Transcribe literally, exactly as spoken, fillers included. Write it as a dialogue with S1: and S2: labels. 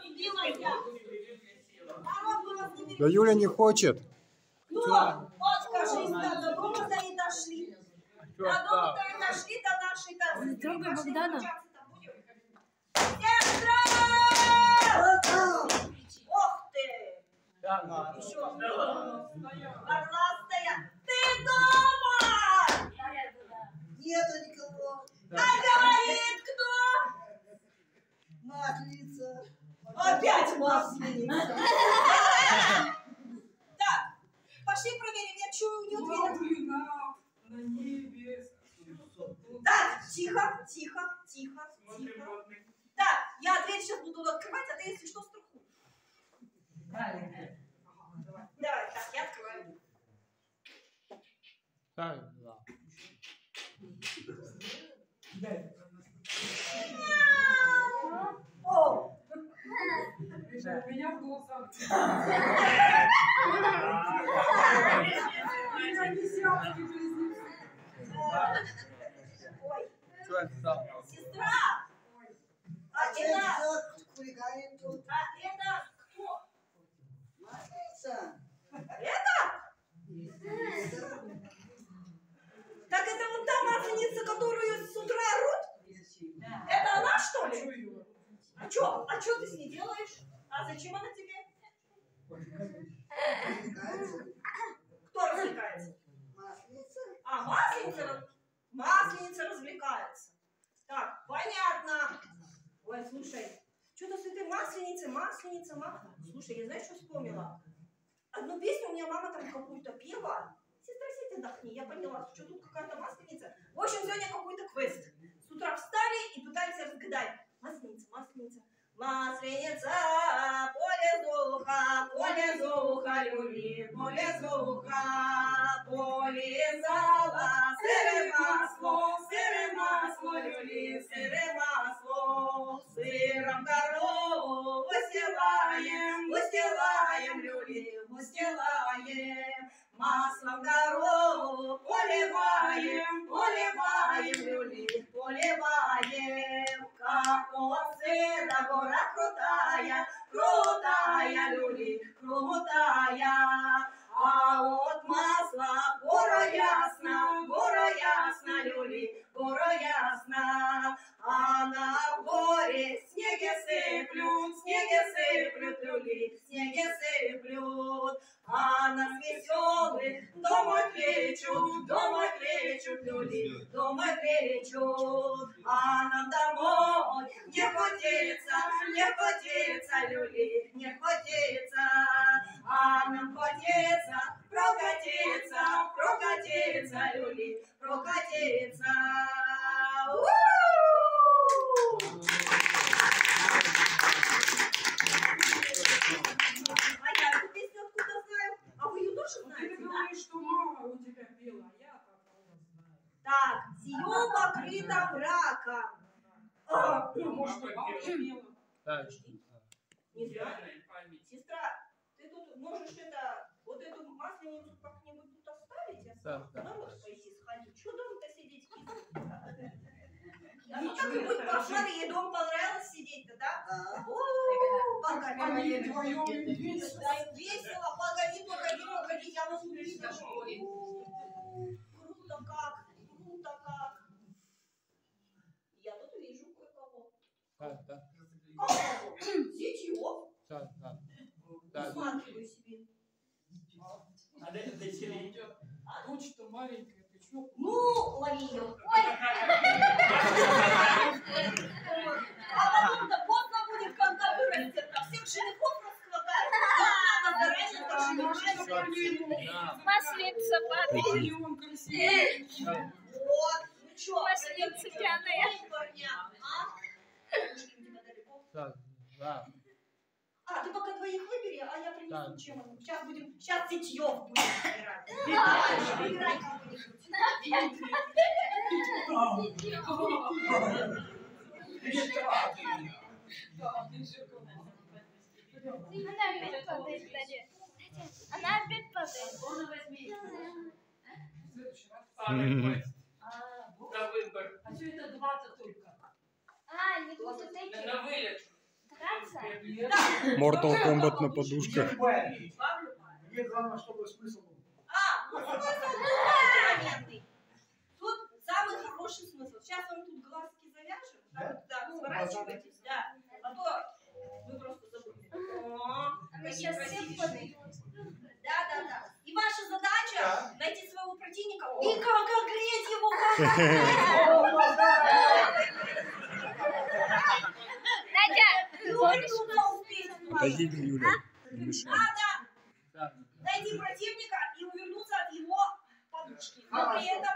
S1: Да Юля не хочет.
S2: Ну, вот скажи, до дома-то и дошли. До дома-то и дошли, до нашей-то.
S3: Не трогай Богдана.
S2: Сестра! Ох ты! Еще горластая. Ты дома?
S4: Нету никого.
S2: А говорит кто?
S4: Масленица.
S2: Опять масленица. Так, пошли проверим, я чую, идет дверь. Так, тихо, тихо, тихо, тихо. Так, я дверь сейчас буду открывать, а ты, если что, страхуй. Давай, так, я открываю.
S1: Так, да.
S2: О!
S5: У меня в глазах.
S2: Ой.
S1: Что это?
S2: Сестра! А это...
S4: Хулиганит тут.
S2: А это кто?
S4: Масленица.
S2: Это? Так это вот та масленица, которую с утра орут? Это она, что ли? А что? А что ты с ней делаешь? А зачем она тебе? Кто развлекается?
S4: Масленица.
S2: А, масленица? Масленица развлекается. Так, понятно. Ой, слушай, что-то с этой масленицей, масленица, масленица. Слушай, я знаешь, что вспомнила? Одну песню у меня мама там какую-то пела. Сестра, сядь, отдохни. Я поняла, что тут какая-то масленица. В общем, сегодня какой-то квест. С утра встали и пытаются разгадать. Масленица, масленица. Масленица, поле зуха, поле зуха, люли, поле зуха, поле зала, сире масло, сире масло, люли, сире масло, сыром корову выстилаем, выстилаем, люли, выстилаем, маслом корову поливаем, поливаем, люли, поливаем, как от сыра гора крутая, крутая, люли, крутая, а от масла гора ясна, гора ясна, люли, гора ясна, а на горе снеги сыплют, снеги сыплют, люли, снеги сыплют, а нас веселых домой кличут, домой кличут, люли, домой кличут, а нам домой не хотится, не хотится, люли, не хотится, а нам хотится прокатиться, прокатиться, люли, прокатиться. А я эту песню откуда знаю? А вы ее тоже знаете,
S5: Ты
S2: да?
S5: говоришь, что мама у тебя пела, а я такого знаю.
S2: Так, сие покрыто мраком. А,
S5: Ну, может, и бабушка пела.
S1: Так.
S2: не знаю. Сестра, ты тут можешь это, вот эту масленицу как-нибудь тут оставить, а
S1: Да,
S2: сам
S1: да.
S2: народ пойти сходить. Что дома-то сидеть кисло? А ну так и будет пошла, ей дома понравилось сидеть-то, да?
S4: Да.
S2: О,
S5: Они
S2: погоди.
S5: вдвоем весело.
S2: Да, им весело, погоди, погоди, погоди, я вас увижу. Круто как, круто как. Я тут вижу кое-кого.
S1: Так, да.
S2: Кого? Зятьев.
S1: Так, да. Так.
S2: Усматриваю себе.
S6: А это дочерей.
S5: Дочь-то маленькая, ты чё?
S2: Ну, лови ее. Ой! А потом-то поздно будет, когда вырастет. А всех женихов расхватают. Надо заранее поженить.
S3: Масленица падает.
S5: И он красивый.
S2: Вот. Ну что,
S3: Масленица пьяная.
S2: парня, а? Девушки у тебя далеко.
S1: Так, да.
S2: А, ты пока двоих выбери, а я принесу
S1: Так.
S2: чем. Сейчас будем, сейчас Зятьев будем выбирать. Давай, выбирай кого-нибудь.
S3: Она опять падает, Надя. Она опять падает.
S5: В следующий раз.
S6: На выбор.
S7: А что это два-то только?
S3: А, не будет
S6: На
S3: таких.
S6: на вылет.
S3: Танца?
S7: Mortal Kombat на подушках.
S6: Первый.
S2: Павлю?
S6: Мне главное, чтобы смысл был.
S2: А, ну смысл моментный. Тут самый хороший смысл. Сейчас вам тут глазки завяжем. Так, да, сворачивайтесь, да. А то вы просто забыли. О,
S3: Мы
S2: какие
S3: сейчас всем
S2: красивые.
S3: подойдем.
S2: Да, да, да. И ваша задача
S6: Да.
S2: найти своего противника и как огреть его, как
S3: Надя,
S2: И он туда успеет.
S7: Подожди, Юля, не мешай.
S2: Надо
S1: Так.
S2: найти противника и увернуться от его подушки. Но при этом